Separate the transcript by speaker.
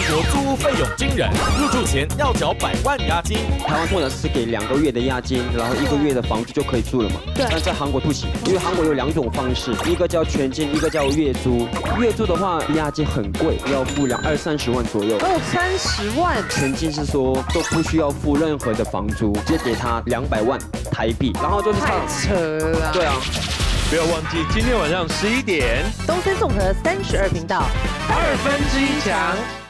Speaker 1: 国租屋费用惊人，入住前要缴100万押金。
Speaker 2: 台湾通常是给2个月的押金，然后1个月的房租就可以住了嘛。
Speaker 3: 对。
Speaker 2: 但在韩国不行，因为韩国有2种方式，一个叫全金，一个叫月租。月租的话，押金很贵，要付20-30万左右。
Speaker 3: 哦，30万。
Speaker 2: 全金是说都不需要付任何的房租，直接给他200万台币，然后就是
Speaker 3: 太扯了。
Speaker 2: 对啊。
Speaker 4: 不要忘记今天晚上11点，
Speaker 3: 东森综合32频道
Speaker 4: 1/2强。